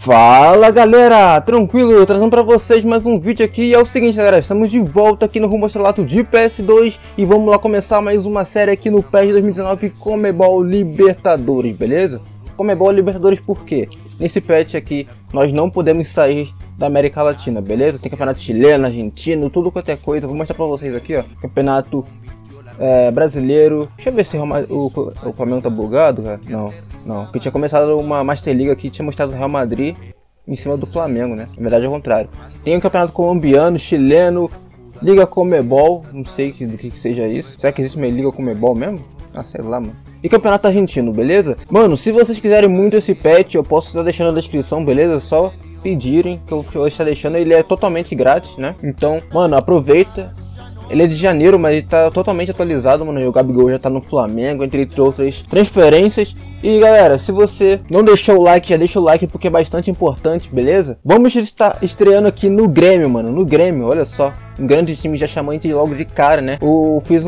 Fala galera, tranquilo, trazendo pra vocês mais um vídeo aqui. E é o seguinte galera, estamos de volta aqui no rumo ao estrelato de PS2 e vamos lá começar mais uma série aqui no PES 2019 Conmebol Libertadores, beleza? Conmebol Libertadores por quê? Nesse patch aqui nós não podemos sair da América Latina, beleza? Tem campeonato chileno, argentino, tudo quanto é coisa. Vou mostrar pra vocês aqui, ó, campeonato brasileiro. Deixa eu ver se o Flamengo tá bugado, cara. Não, porque tinha começado uma Master League aqui, tinha mostrado o Real Madrid em cima do Flamengo, né? Na verdade é o contrário. Tem o campeonato colombiano, chileno, Liga Conmebol, não sei do que seja isso. Será que existe uma Liga Conmebol mesmo? Ah, sei lá, mano. E campeonato argentino, beleza? Mano, se vocês quiserem muito esse patch, eu posso estar deixando na descrição, beleza? Só pedirem que eu vou estar deixando. Ele é totalmente grátis, né? Então, mano, aproveita. Ele é de janeiro, mas ele tá totalmente atualizado, mano. E o Gabigol já tá no Flamengo, entre outras transferências. E galera, se você não deixou o like, já deixa o like porque é bastante importante, beleza? Vamos estar estreando aqui no Grêmio, mano. No Grêmio, olha só. Um grande time já chamou a gente logo de cara, né? Fiz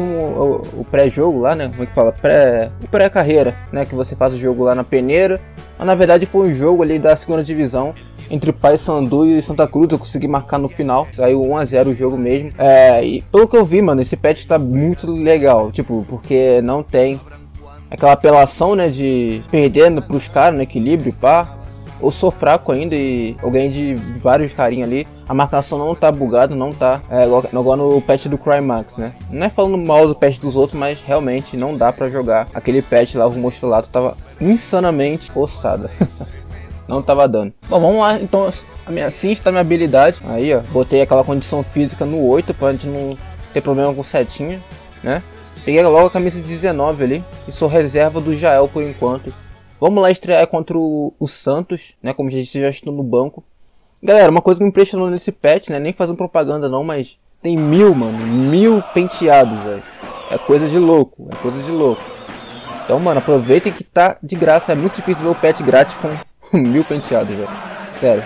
o pré-jogo lá, né? Como é que fala? O pré-carreira, né? Que você faz o jogo lá na peneira. Mas na verdade foi um jogo ali da segunda divisão entre Paysandu e Santa Cruz. Eu consegui marcar no final. Saiu 1 a 0 o jogo mesmo. E pelo que eu vi, mano, esse patch tá muito legal. Tipo, porque não tem aquela apelação, né, de perdendo pros caras no equilíbrio, pá. Eu sou fraco ainda e eu ganhei de vários carinhas ali. A marcação não tá bugada, não tá igual no patch do Crymax, né? Não é falando mal do patch dos outros, mas realmente não dá pra jogar. Aquele patch lá, o rumo ao estrelato, tava insanamente forçada. Não tava dando. Bom, vamos lá, então, assim está a minha habilidade. Aí, ó, botei aquela condição física no 8 pra gente não ter problema com setinha, né? Peguei logo a camisa 19 ali e sou reserva do Jael por enquanto. Vamos lá estrear contra o Santos, né? Como já estou no banco. Galera, uma coisa que me impressionou nesse patch, né? Nem fazendo propaganda não, mas tem 1000 penteados, velho. É coisa de louco, é coisa de louco. Então, mano, aproveitem que tá de graça. É muito difícil ver o patch grátis com 1000 penteados, velho. Sério.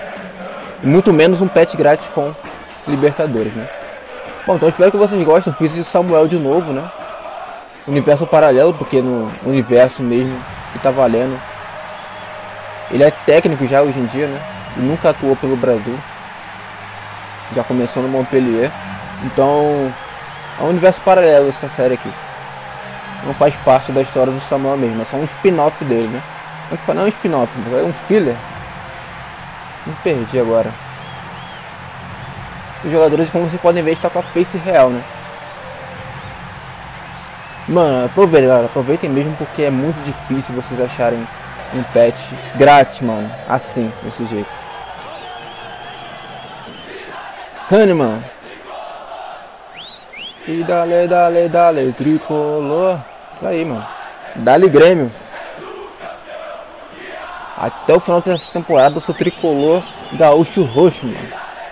E muito menos um patch grátis com Libertadores, né? Bom, então espero que vocês gostem. Fiz o Samuel de novo, né? Universo paralelo, porque no universo mesmo que tá valendo. Ele é técnico já hoje em dia, né? E nunca atuou pelo Brasil. Já começou no Montpellier. Então, é um universo paralelo essa série aqui. Não faz parte da história do Samuel mesmo. É só um spin-off dele, né? Não é um spin-off, é um filler. Me perdi agora. Os jogadores, como vocês podem ver, estão com a face real, né? Mano, aproveitem, galera. Aproveitem mesmo porque é muito difícil vocês acharem um patch grátis, mano. Assim, desse jeito. Kahneman. E dale, tricolor. Isso aí, mano. Dale Grêmio. Até o final dessa temporada eu sou tricolor gaúcho roxo, mano.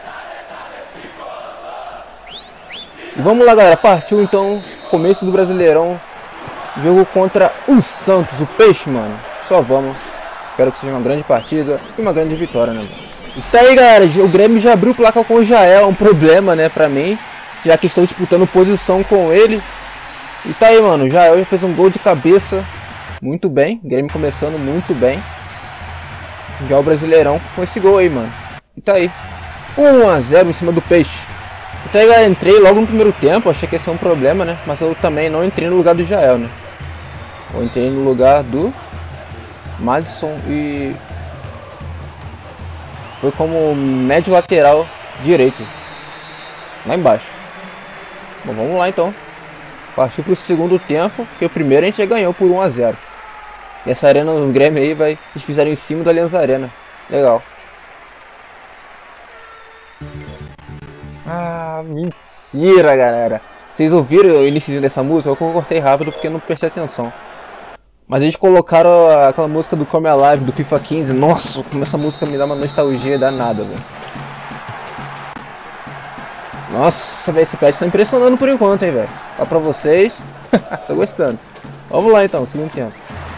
E vamos lá, galera. Partiu então. Começo do Brasileirão. Jogo contra o Santos, o Peixe, mano. Só vamos. Espero que seja uma grande partida e uma grande vitória, né, mano? E tá aí, galera. O Grêmio já abriu o placar com o Jael. É um problema, né, pra mim. Já que estou disputando posição com ele. E tá aí, mano. O Jael já fez um gol de cabeça. Muito bem. O Grêmio começando muito bem. Já o Brasileirão com esse gol aí, mano. E tá aí. 1 a 0 em cima do Peixe. Então aí, galera, entrei logo no primeiro tempo. Achei que ia ser um problema, né? Mas eu também não entrei no lugar do Jael, né? Eu entrei no lugar do Madison e foi como médio lateral direito. Lá embaixo. Bom, vamos lá então. Partiu pro segundo tempo. Porque o primeiro a gente já ganhou por 1 a 0. E essa arena do Grêmio aí eles fizeram em cima da Allianz Arena. Legal. Ah, mentira, galera. Vocês ouviram o início dessa música? Eu cortei rápido porque eu não prestei atenção. Mas eles colocaram aquela música do Come Alive, do FIFA 15. Nossa, como essa música me dá uma nostalgia danada, velho. Nossa, velho, esse patch tá impressionando por enquanto, hein, velho. Tá pra vocês. Tô gostando. Vamos lá então, segundo tempo.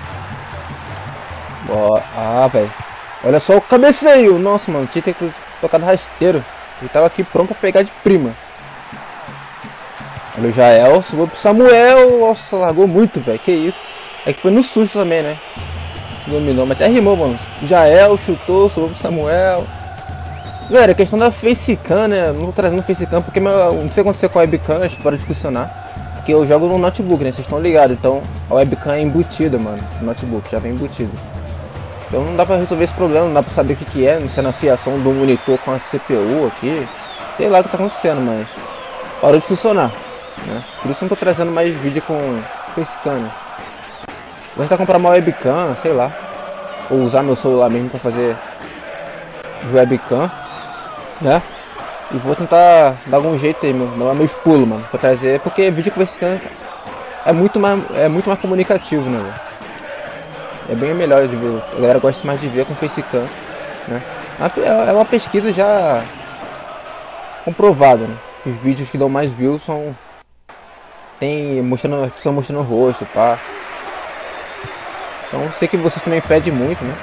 Ah, velho. Olha só o cabeceio. Nossa, mano, tinha que ter tocado rasteiro. Ele tava aqui pronto pra pegar de prima. Olha o Jael, subiu pro Samuel. Nossa, largou muito, velho. Que isso. É que foi no susto também, né? Dominou, mas até rimou, mano. Jael chutou, sobrou pro Samuel. Galera, a questão da facecam, né? Não tô trazendo facecam porque não sei acontecer com a webcam, acho que para de funcionar. Porque eu jogo no notebook, né? Vocês estão ligados. Então a webcam é embutida, mano. No notebook, já vem embutido. Então não dá pra resolver esse problema, não dá pra saber o que é. Não sei na fiação do monitor com a CPU aqui. Sei lá o que tá acontecendo, mas parou de funcionar, né? Por isso eu não tô trazendo mais vídeo com facecam, né? Vou tentar comprar uma webcam, sei lá. Ou usar meu celular mesmo pra fazer webcam, né? E vou tentar dar algum jeito aí, meus pulos, mano, pra trazer. Porque vídeo com webcam é muito mais comunicativo, né, velho? É bem melhor de ver. A galera gosta mais de ver com facecam, né? É uma pesquisa já comprovada, né? Os vídeos que dão mais views são... mostrando, as pessoas mostrando o rosto, pá. Então sei que vocês também pedem muito, né?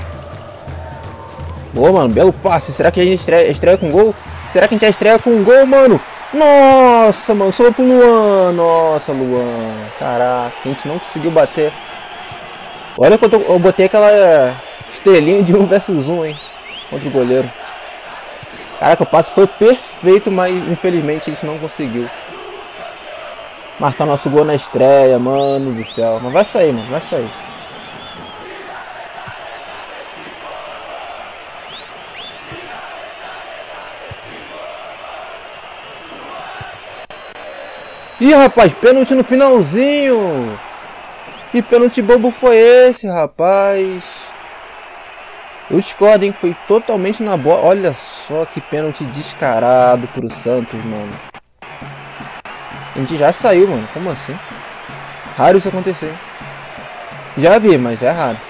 Boa, mano, belo passe. Será que a gente estreia com gol? Será que a gente já estreia com gol, mano? Nossa, mano, sobrou pro Luan. Nossa, Luan. Caraca, a gente não conseguiu bater. Olha quando eu botei aquela estrelinha de 1 versus 1, hein? Contra o goleiro. Caraca, o passe foi perfeito, mas infelizmente a gente não conseguiu marcar nosso gol na estreia, mano do céu. Mas vai sair, mano, vai sair. Ih, rapaz, pênalti no finalzinho. Que pênalti bobo foi esse, rapaz? Eu discordo, hein? Foi totalmente na bola. Olha só que pênalti descarado pro Santos, mano. A gente já saiu, mano. Como assim? Raro isso acontecer. Já vi, mas é raro.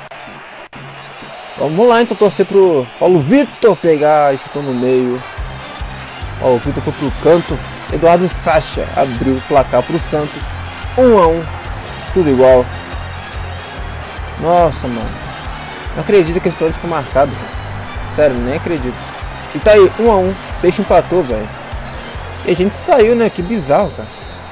Vamos lá, então, torcer pro Paulo Vitor pegar. Estou no meio. Paulo Vitor foi pro canto. Eduardo Sacha abriu o placar pro Santos. 1 a 1. Tudo igual. Nossa, mano. Não acredito que esse pênalti foi marcado, cara. Sério, nem acredito. E tá aí, 1 a 1. Peixe empatou, velho. E a gente saiu, né? Que bizarro, cara.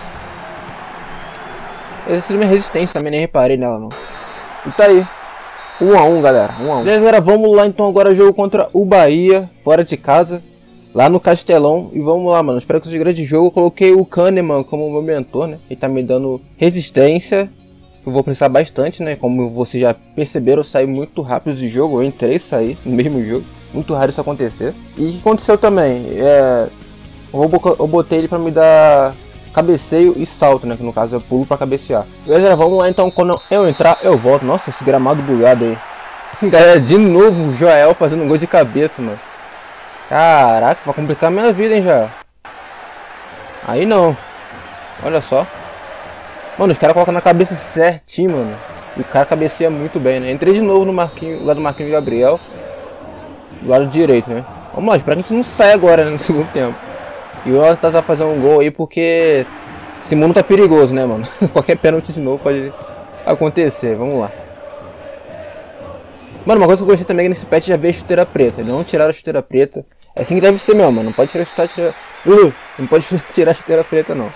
Essa é minha resistência também, nem reparei nela, não. E tá aí. 1 a 1, galera. 1 a 1. Beleza, galera. Vamos lá, então. Agora jogo contra o Bahia. Fora de casa. Lá no Castelão. E vamos lá, mano. Espero que seja grande jogo. Eu coloquei o Kahneman como meu mentor, né? Ele tá me dando resistência. Eu vou precisar bastante, né? Como vocês já perceberam, eu saí muito rápido de jogo. Eu entrei e saí no mesmo jogo. Muito raro isso acontecer. E o que aconteceu também? Eu botei ele pra me dar cabeceio e salto, né? Que no caso é pulo pra cabecear. Galera, vamos lá então. Quando eu entrar, eu volto. Nossa, esse gramado bugado aí. Galera, de novo o Joel fazendo um gol de cabeça, mano. Caraca, vai complicar minha vida, hein, Joel. Aí não. Olha só. Mano, os caras colocam na cabeça certinho, mano. E o cara cabeceia muito bem, né? Entrei de novo no Marquinhos, do lado do Marquinhos Gabriel. Do lado direito, né? Vamos lá, espero que a gente não saia agora, né, no segundo tempo. E o Otto tá fazendo um gol aí porque esse mundo tá perigoso, né, mano? Qualquer pênalti de novo pode acontecer. Vamos lá. Mano, uma coisa que eu gostei também é que nesse patch já veio a chuteira preta. Eles não tiraram a chuteira preta. É assim que deve ser mesmo, mano. Não pode tirar a chuteira... não pode tirar a chuteira preta, não.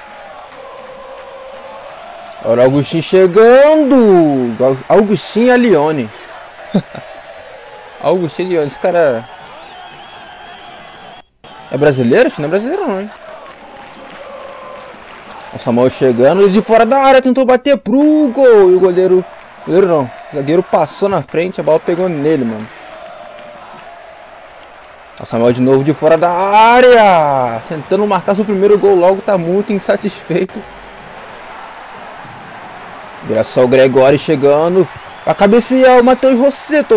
Olha o Augustinho chegando! Augustinho Alione. Augustinho Alione, esse cara... É brasileiro? Acho que não é brasileiro não, hein? O Samuel chegando, ele de fora da área tentou bater pro gol. E o goleiro... Goleiro não. O zagueiro passou na frente, a bola pegou nele, mano. O Samuel de novo de fora da área. Tentando marcar seu primeiro gol logo, tá muito insatisfeito. Vira só o Gregório chegando. A cabecear o Matheus Rosseto.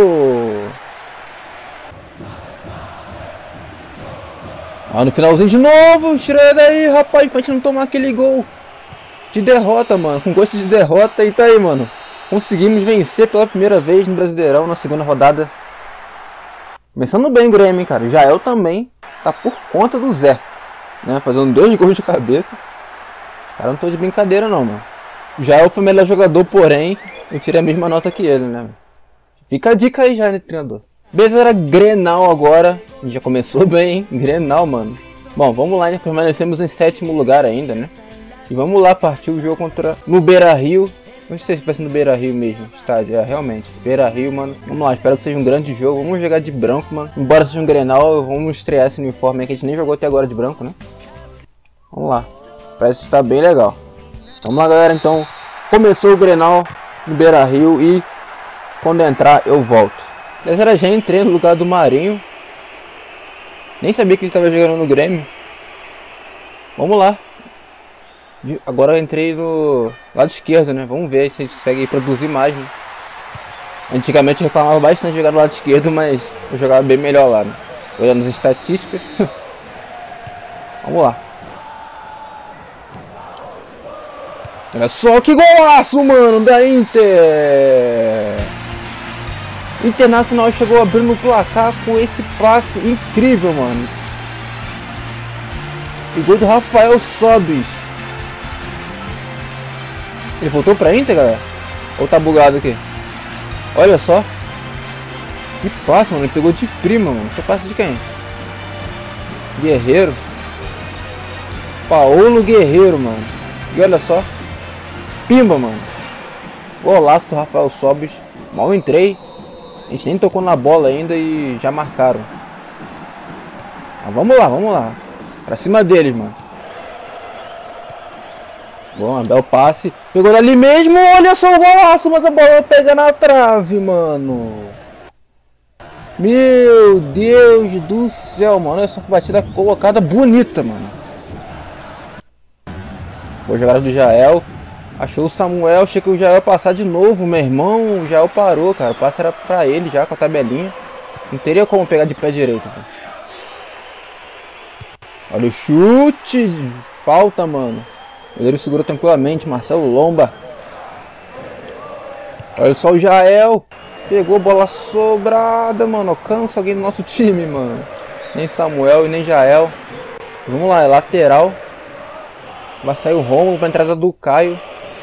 No finalzinho de novo. Tira daí, rapaz, pra gente não tomar aquele gol de derrota, mano. Com gosto de derrota. E tá aí, mano. Conseguimos vencer pela primeira vez no Brasileirão na segunda rodada. Começando bem o Grêmio, hein, cara. Jael também tá por conta do Zé, né? Fazendo 2 gols de cabeça. Cara, não tô de brincadeira não, mano. O Jael foi o melhor jogador, porém eu tirei a mesma nota que ele, né? Fica a dica aí já, né, treinador? Beleza, era Grenal agora. A gente já começou bem, hein? Grenal, mano. Bom, vamos lá, né? Permanecemos em 7º lugar ainda, né? E vamos lá partir o jogo contra no Beira-Rio. Não sei se vai ser no Beira Rio mesmo, estádio, realmente, Beira Rio, mano. Vamos lá, espero que seja um grande jogo, vamos jogar de branco, mano. Embora seja um Grenal, vamos estrear esse uniforme aí que a gente nem jogou até agora de branco, né? Vamos lá, parece estar bem legal. Vamos lá, galera, então, começou o Grenal no Beira Rio e quando entrar eu volto. Galera, já entrei no lugar do Marinho. Nem sabia que ele estava jogando no Grêmio. Vamos lá. Agora eu entrei no lado esquerdo, né? Vamos ver se a gente consegue produzir mais, né? Antigamente eu reclamava bastante de jogar no lado esquerdo, mas eu jogava bem melhor lá, né? Olhando as estatísticas. Vamos lá. Olha só que golaço, mano, da Inter! Internacional chegou abrindo o placar com esse passe incrível, mano. E gol do Rafael Sobis. Ele voltou pra Inter, galera? Ou tá bugado aqui? Olha só. Que passe, mano. Ele pegou de prima, mano. Esse passe de quem? Guerreiro. Paulo Guerreiro, mano. E olha só. Pimba, mano. Golaço do Rafael Sobis. Mal entrei. A gente nem tocou na bola ainda e já marcaram. Mas vamos lá, vamos lá. Pra cima deles, mano. Bom, belo passe. Pegou dali mesmo. Olha só o golaço, mas a bola pega na trave, mano. Meu Deus do céu, mano. Olha só que batida colocada bonita, mano. Boa jogada do Jael. Achou o Samuel. Achei que o Jael ia passar de novo, meu irmão. O Jael parou, cara. O passe era pra ele já com a tabelinha. Não teria como pegar de pé direito, cara. Olha o chute. Falta, mano. O goleiro segurou tranquilamente, Marcelo Lomba. Olha só o Jael. Pegou bola sobrada, mano. Alcança alguém do nosso time, mano. Nem Samuel e nem Jael. Vamos lá, é lateral. Vai sair o Romulo pra entrada do Caio.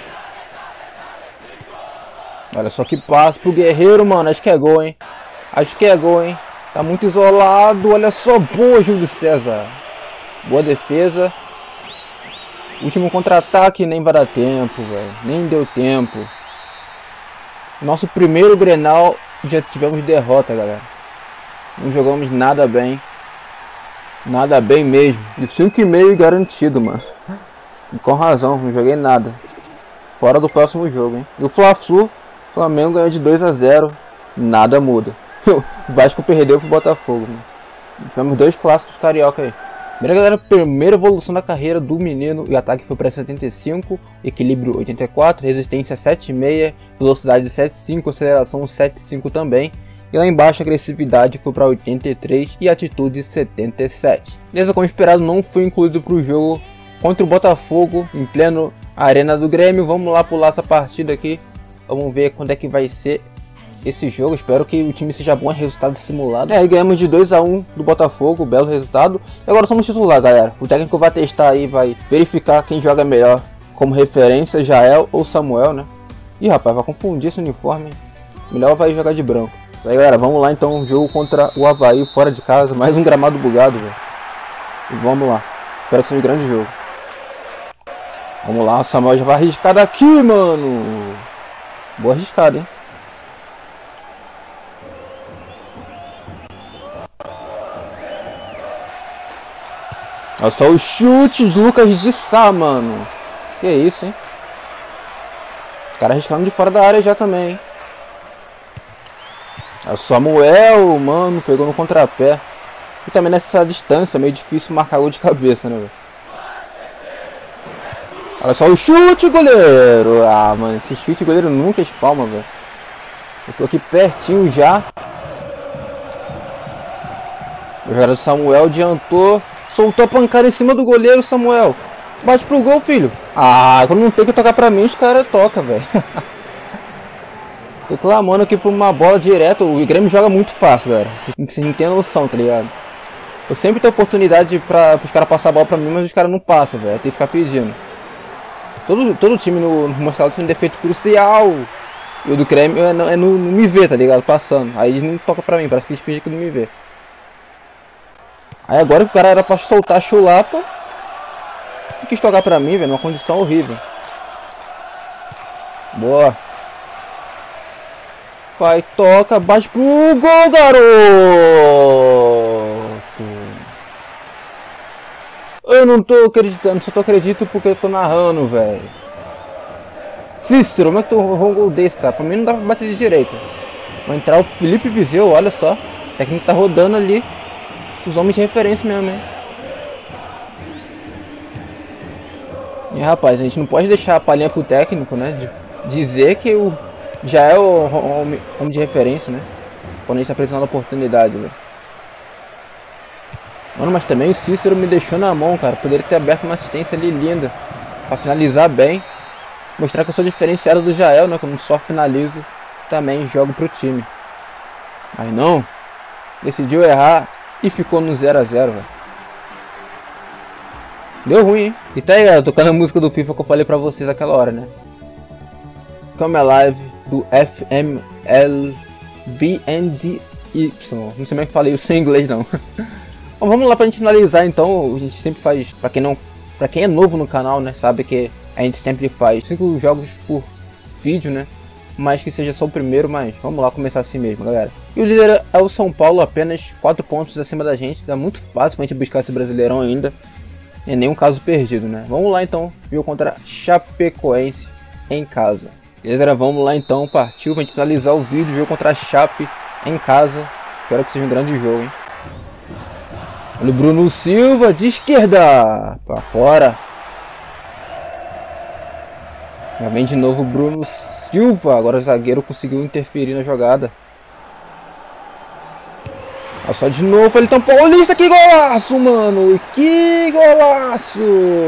Olha só que passe pro Guerreiro, mano. Acho que é gol, hein. Acho que é gol, hein. Tá muito isolado. Olha só, boa, Júlio César. Boa defesa. Último contra-ataque, nem vai dar tempo, velho. Nem deu tempo. Nosso primeiro Grenal, já tivemos derrota, galera. Não jogamos nada bem. Nada bem mesmo. De 5,5 garantido, mano. E com razão, não joguei nada. Fora do próximo jogo, hein. E o Fla-Flu, Flamengo ganhou de 2-0. Nada muda. O Vasco perdeu pro Botafogo, mano. Tivemos 2 clássicos carioca aí. Primeira evolução da carreira do menino. O ataque foi para 75, equilíbrio 84, resistência 7,6, velocidade 7,5, aceleração 7,5 também. E lá embaixo a agressividade foi para 83 e atitude 77. Beleza, como esperado, não foi incluído para o jogo contra o Botafogo em pleno Arena do Grêmio. Vamos lá pular essa partida aqui. Vamos ver quando é que vai ser esse jogo. Espero que o time seja bom, é resultado simulado. Aí ganhamos de 2-1 do Botafogo, belo resultado. E agora somos titular, galera. O técnico vai testar aí, vai verificar quem joga melhor como referência, Jael ou Samuel, né? Ih, rapaz, vai confundir esse uniforme. Melhor vai jogar de branco. Aí, galera, vamos lá então, jogo contra o Avaí fora de casa. Mais um gramado bugado, velho. E vamos lá. Espero que seja um grande jogo. Vamos lá, o Samuel já vai arriscar daqui, mano. Boa arriscada, hein? Olha só os chutes, Lucas de Sá, mano. Que isso, hein? O cara arriscando de fora da área já também, hein? Olha o Samuel, mano, pegou no contrapé. E também nessa distância, meio difícil marcar gol de cabeça, né, velho? Olha só o chute, goleiro. Ah, mano, esse chute, goleiro nunca espalma, velho. Eu tô aqui pertinho já. O jogador do Samuel adiantou. Soltou a pancada em cima do goleiro, Samuel. Bate pro gol, filho. Ah, quando não tem que tocar pra mim, os caras tocam, velho. Tô clamando aqui por uma bola direta. O Grêmio joga muito fácil, galera. Vocês não tem noção, tá ligado? Eu sempre tenho oportunidade pra os caras passar a bola pra mim, mas os caras não passam, velho. Tem que ficar pedindo. Todo time no Mostarda tem um defeito crucial. E o do Grêmio é não me ver, tá ligado? Passando. Aí eles não tocam pra mim, parece que eles fingem que não me vê. Aí agora que o cara era pra soltar a chulapa, não quis tocar pra mim, velho, numa condição horrível. Boa. Vai, toca, bate pro gol, garoto. Eu não tô acreditando, só tô acredito porque eu tô narrando, velho. Cícero, como é que tu errou um gol desse, cara? Pra mim não dá pra bater de direita. Vai entrar o Felipe Viseu, olha só. O técnico tá rodando ali. Os homens de referência mesmo, hein? E rapaz, a gente não pode deixar a palhinha pro técnico, né? De dizer que já é o homem de referência, né? Quando a gente tá precisando da oportunidade, velho. Mano, mas também o Cícero me deixou na mão, cara. Poderia ter aberto uma assistência ali linda. Pra finalizar bem. Mostrar que eu sou diferenciado do Jael, né? Como só finalizo, também jogo pro time. Mas não. Decidiu errar e ficou no 0 a 0, velho. Deu ruim, hein? E tá aí, galera, tocando a música do FIFA que eu falei pra vocês aquela hora, né? Come Alive do FMLBNDY. Não sei como é que falei isso em inglês, não. Bom, vamos lá pra gente finalizar, então. A gente sempre faz, pra quem é novo no canal, né, sabe que a gente sempre faz 5 jogos por vídeo, né? Mas que seja só o primeiro, mas vamos lá começar assim mesmo, galera. E o líder é o São Paulo, apenas 4 pontos acima da gente. Dá muito fácil pra gente buscar esse Brasileirão ainda. É nenhum caso perdido, né? Vamos lá então, jogo contra Chapecoense em casa. Beleza, galera? Vamos lá então, partiu pra gente finalizar o vídeo. Jogo contra a Chape em casa. Espero que seja um grande jogo, hein? Olha o Bruno Silva de esquerda, pra fora. Já vem de novo o Bruno Silva. Agora o zagueiro conseguiu interferir na jogada. Olha só de novo, Wellington Paulista, que golaço, mano! Que golaço!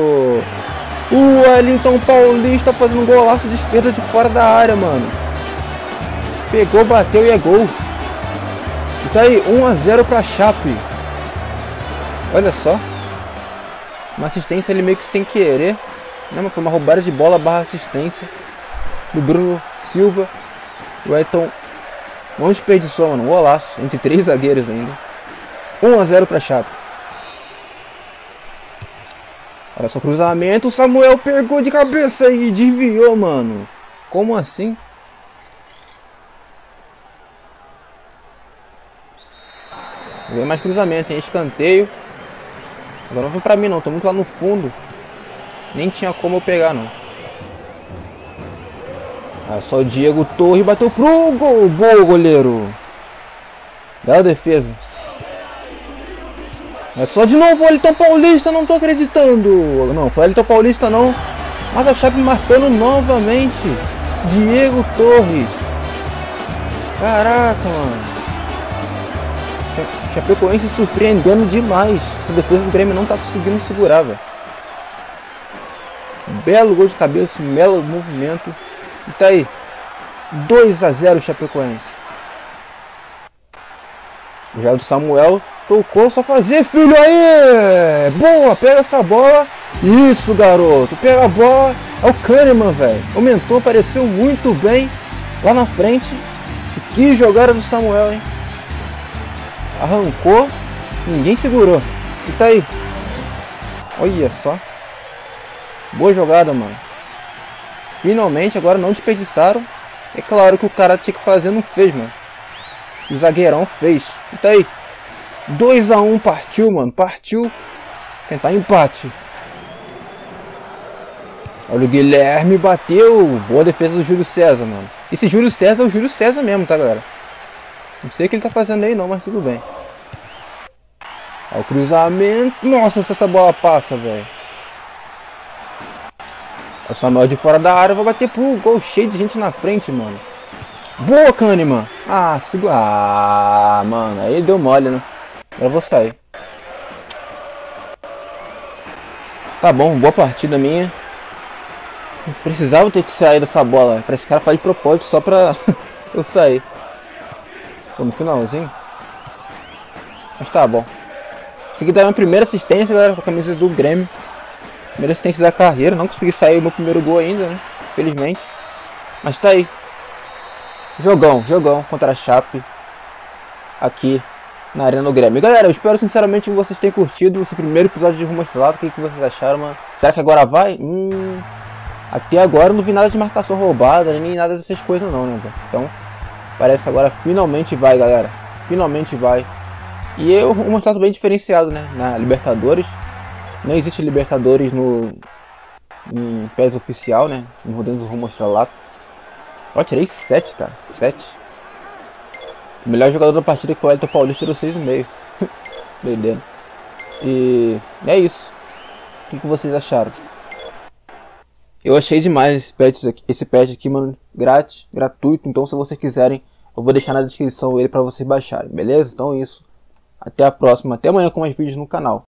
O Wellington Paulista fazendo um golaço de esquerda de fora da área, mano. Pegou, bateu e é gol. E tá aí, 1 a 0 pra Chape. Olha só. Uma assistência ali meio que sem querer. Não, mas foi uma roubada de bola barra assistência do Bruno Silva. O Wellington não desperdiçou, mano. Um golaço. Entre 3 zagueiros ainda. 1 a 0 pra Chape. Olha só, cruzamento. O Samuel pegou de cabeça e desviou, mano. Como assim? Vem mais cruzamento, hein? Escanteio. Agora não vem pra mim, não. Tô muito lá no fundo. Nem tinha como eu pegar, não. Olha só o Diego Torres bateu pro gol. Boa, goleiro. Bela defesa. É só de novo o Wellington Paulista. Não tô acreditando. Não, foi o Wellington Paulista não. Mas a Chape marcando novamente. Diego Torres. Caraca, mano. Chapecoense surpreendendo demais. Essa defesa do Grêmio não tá conseguindo segurar, velho. Belo gol de cabeça, belo movimento. E tá aí, 2 a 0 Chapecoense. Já do Samuel, tocou, só fazer, filho, aí! Boa, pega essa bola. Isso, garoto, pega a bola. É o Kahneman, velho. Aumentou, apareceu muito bem lá na frente. E que jogada do Samuel, hein? Arrancou, ninguém segurou. E tá aí. Olha só. Boa jogada, mano. Finalmente, agora não desperdiçaram. É claro que o cara tinha que fazer, não fez, mano. O zagueirão fez. E tá aí. 2 a 1, partiu, mano. Partiu. Tentar empate. Olha o Guilherme, bateu. Boa defesa do Júlio César, mano. Esse Júlio César é o Júlio César mesmo, tá, galera? Não sei o que ele tá fazendo aí não, mas tudo bem. Olha o cruzamento. Nossa, se essa bola passa, velho. O Samuel de fora da área vai bater pro gol, cheio de gente na frente, mano. Boa, Kahneman. Ah, segura. Ah, mano, aí deu mole, né? Agora eu vou sair. Tá bom, boa partida minha. Precisava ter que sair dessa bola. Parece que o cara faz de propósito só pra eu sair. Pô, no finalzinho. Mas tá bom. Consegui dar minha primeira assistência, galera, com a camisa do Grêmio. Primeira assistência da carreira. Não consegui sair o meu primeiro gol ainda, né? Infelizmente. Mas tá aí. Jogão contra a Chape. Aqui na Arena do Grêmio. Galera, eu espero sinceramente que vocês tenham curtido esse primeiro episódio de Rumo Estrelado. O que vocês acharam, mano? Será que agora vai? Até agora eu não vi nada de marcação roubada, nem nada dessas coisas não, né, velho? Então, parece agora finalmente vai, galera. Finalmente vai. E é um resultado bem diferenciado, né? Na Libertadores. Não existe Libertadores em PES oficial, né? No dentro do Rumo Estrelato. Ó, tirei 7, cara. 7. O melhor jogador da partida, que foi o Elton Paulista, tirou 6,5. Doideira. E é isso. O que vocês acharam? Eu achei demais esse patch aqui, mano. Grátis, gratuito. Então, se vocês quiserem, eu vou deixar na descrição ele pra vocês baixarem, beleza? Então é isso. Até a próxima. Até amanhã com mais vídeos no canal.